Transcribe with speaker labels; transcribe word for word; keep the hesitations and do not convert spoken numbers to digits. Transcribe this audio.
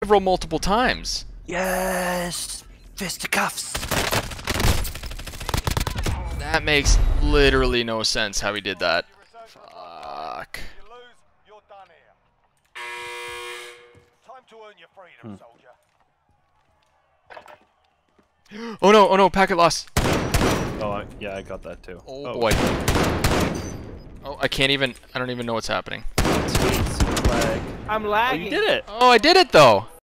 Speaker 1: several multiple times.
Speaker 2: Yes! Fisticuffs!
Speaker 1: That makes literally no sense how he did that. Fuck.
Speaker 3: You lose, you're done here. Time to earn your freedom, soldier.
Speaker 1: Oh no, oh no, packet loss.
Speaker 4: Oh, I, yeah, I got that too.
Speaker 1: Oh, oh boy. Oh, I can't even, I don't even know what's happening.
Speaker 4: Flag.
Speaker 5: I'm
Speaker 4: Oh,
Speaker 5: lagging.
Speaker 4: you did it!
Speaker 1: Oh, I did it though.